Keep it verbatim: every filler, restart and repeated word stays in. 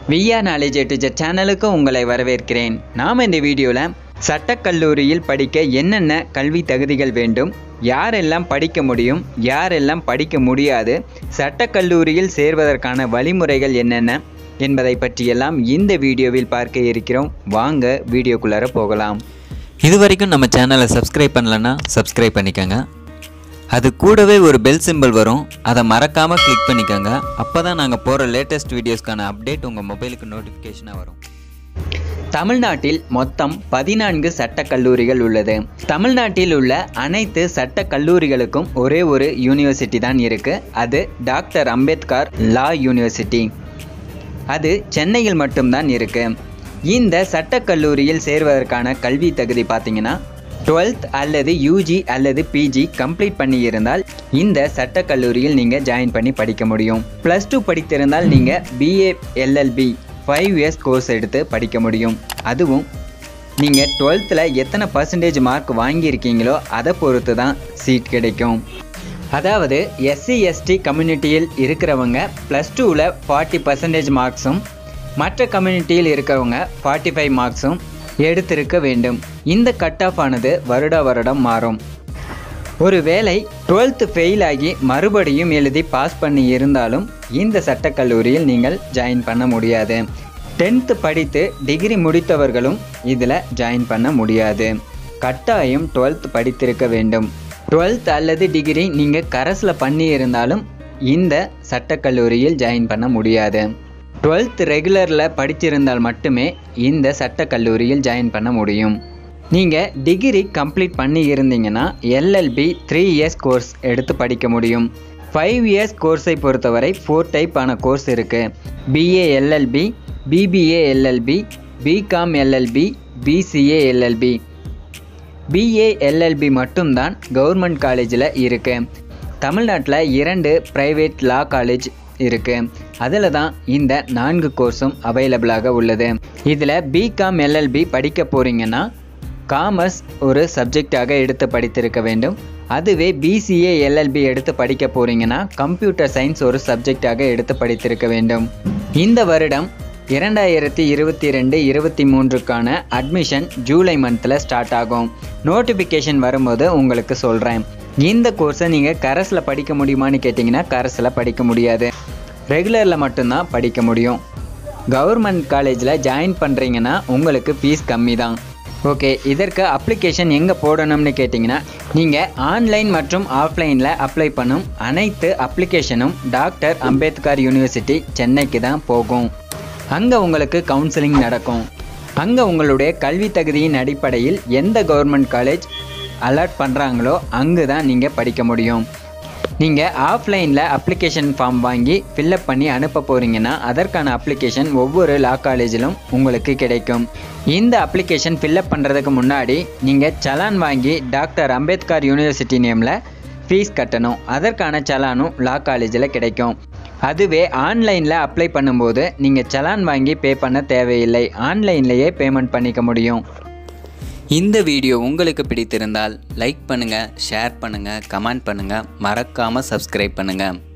VR knowledge A to Z சேனலுக்கு உங்களை வரவேற்கிறேன். நாம் இந்த வீடியோவில் சட்டக்கல்லூரியில் படிக்க என்னென்ன கல்வி தகுதிகள் வேண்டும், யாரெல்லாம் படிக்க முடியும், யாரெல்லாம் படிக்க முடியாது, சட்டக்கல்லூரியில் சேர்வதற்கான வழிமுறைகள் என்னென்ன என்பதை பற்றியெல்லாம் இந்த வீடியோவில் பார்க்க இருக்கிறோம். வாங்க வீடியோக்குள்ளார போகலாம். இது வரைக்கும் நம்ம சேனலை சப்ஸ்கிரைப் பண்ணலன்னா சப்ஸ்கிரைப் பண்ணிக்கோங்க. அது கூடவே ஒரு பெல் சிம்பிள் வரும், அதை மறக்காமல் கிளிக் பண்ணிக்கோங்க. அப்போ தான் நாங்கள் போகிற லேட்டஸ்ட் வீடியோஸ்க்கான அப்டேட் உங்கள் மொபைலுக்கு நோட்டிஃபிகேஷனாக வரும். தமிழ்நாட்டில் மொத்தம் பதினான்கு சட்ட கல்லூரிகள் உள்ளது. தமிழ்நாட்டில் உள்ள அனைத்து சட்ட கல்லூரிகளுக்கும் ஒரே ஒரு யூனிவர்சிட்டி தான் இருக்குது. அது டாக்டர் அம்பேத்கர் லா யூனிவர்சிட்டி. அது சென்னையில் மட்டும்தான் இருக்குது. இந்த சட்டக்கல்லூரியில் சேர்வதற்கான கல்வி தகுதி பார்த்தீங்கன்னா டுவெல்த் அல்லது யூஜி அல்லது பிஜி கம்ப்ளீட் பண்ணியிருந்தால் இந்த சட்டக்கல்லூரியில் நீங்கள் ஜாயின் பண்ணி படிக்க முடியும். ப்ளஸ் டூ படித்திருந்தால் நீங்கள் BA LLB five years course எடுத்து படிக்க முடியும். அதுவும் நீங்கள் டுவெல்த்தில் எத்தனை பர்சன்டேஜ் மார்க் வாங்கியிருக்கீங்களோ அதை பொறுத்து தான் சீட் கிடைக்கும். அதாவது எஸ்சி எஸ்டி கம்யூனிட்டியில் இருக்கிறவங்க ப்ளஸ் டூவில் ஃபார்ட்டி பர்சன்டேஜ் மார்க்ஸும் மற்ற கம்யூனிட்டியில் இருக்கிறவங்க ஃபார்ட்டி ஃபைவ் மார்க்ஸும் எடுத்திருக்க வேண்டும். இந்த கட் ஆஃப் ஆனது வருட வருடம் மாறும். ஒருவேளை டுவெல்த்து ஃபெயில் ஆகி மறுபடியும் எழுதி பாஸ் பண்ணி இருந்தாலும் இந்த சட்டக்கல்லூரியில் நீங்கள் ஜாயின் பண்ண முடியாது. டென்த்து படித்து டிகிரி முடித்தவர்களும் இதில் ஜாயின் பண்ண முடியாது. கட்டாயம் டுவெல்த் படித்திருக்க வேண்டும். டுவெல்த் அல்லது டிகிரி நீங்கள் கரஸில் பண்ணி இருந்தாலும் இந்த சட்டக்கல்லூரியில் ஜாயின் பண்ண முடியாது. டுவெல்த் ரெகுலரில் படிச்சிருந்தால் மட்டுமே இந்த சட்டக்கல்லூரியில் ஜாயின் பண்ண முடியும். நீங்கள் டிகிரி கம்ப்ளீட் பண்ணி இருந்தீங்கன்னா எல்எல்பி த்ரீ இயர்ஸ் கோர்ஸ் எடுத்து படிக்க முடியும். ஃபைவ் இயர்ஸ் கோர்ஸை பொறுத்தவரை ஃபோர் டைப்பான கோர்ஸ் இருக்குது. BA LLB, BBA LLB, BCom LLB, BCA LLB. BA LLB மட்டும்தான் கவர்மெண்ட் காலேஜில் இருக்குது. தமிழ்நாட்டில் இரண்டு ப்ரைவேட் லா காலேஜ் இருக்குது. அதில் தான் இந்த நான்கு கோர்ஸும் அவைலபிளாக உள்ளது. இதில் பிகாம் எல்எல்பி படிக்க போகிறீங்கன்னா காமர்ஸ் ஒரு சப்ஜெக்டாக எடுத்து படித்திருக்க வேண்டும். அதுவே பிசிஏ எல்எல்பி எடுத்து படிக்க போகிறீங்கன்னா கம்ப்யூட்டர் சயின்ஸ் ஒரு சப்ஜெக்டாக எடுத்து படித்திருக்க வேண்டும். இந்த வருடம் இரண்டாயிரத்தி இருபத்தி ரெண்டு இருபத்தி மூன்றுக்கான அட்மிஷன் ஜூலை மந்தில் ஸ்டார்ட் ஆகும். நோட்டிஃபிகேஷன் வரும்போது உங்களுக்கு சொல்கிறேன். இந்த கோர்ஸை நீங்கள் கரஸில் படிக்க முடியுமான்னு கேட்டிங்கன்னா கரஸில் படிக்க முடியாது. ரெகுலரில் மட்டும்தான் படிக்க முடியும். கவர்மெண்ட் காலேஜில் ஜாயின் பண்ணுறீங்கன்னா உங்களுக்கு ஃபீஸ் கம்மி தான். ஓகே, இதற்கு அப்ளிகேஷன் எங்கே போடணும்னு கேட்டிங்கன்னா நீங்கள் ஆன்லைன் மற்றும் ஆஃப்லைனில் அப்ளை பண்ணும் அனைத்து அப்ளிகேஷனும் டாக்டர் அம்பேத்கர் யூனிவர்சிட்டி சென்னைக்கு தான் போகும். அங்கே உங்களுக்கு கவுன்சிலிங் நடக்கும். அங்கே உங்களுடைய கல்வி தகுதியின் அடிப்படையில் எந்த கவர்மெண்ட் காலேஜ் அலாட் பண்ணுறாங்களோ அங்கு தான் நீங்கள் படிக்க முடியும். நீங்கள் ஆஃப்லைனில் அப்ளிகேஷன் ஃபார்ம் வாங்கி ஃபில்லப் பண்ணி அனுப்ப போகிறீங்கன்னா அதற்கான அப்ளிகேஷன் ஒவ்வொரு லா காலேஜிலும் உங்களுக்கு கிடைக்கும். இந்த அப்ளிகேஷன் ஃபில்லப் பண்ணுறதுக்கு முன்னாடி நீங்கள் சலான் வாங்கி டாக்டர் அம்பேத்கர் யூனிவர்சிட்டி நேமில் ஃபீஸ் கட்டணும். அதற்கான சலானும் லா காலேஜில் கிடைக்கும். அதுவே ஆன்லைனில் அப்ளை பண்ணும்போது நீங்கள் சலான் வாங்கி பே பண்ண தேவையில்லை. ஆன்லைன்லேயே பேமெண்ட் பண்ணிக்க முடியும். இந்த வீடியோ உங்களுக்கு பிடித்திருந்தால் லைக் பண்ணுங்கள், ஷேர் பண்ணுங்கள், கமெண்ட் பண்ணுங்கள், மறக்காமல் சப்ஸ்கிரைப் பண்ணுங்கள்.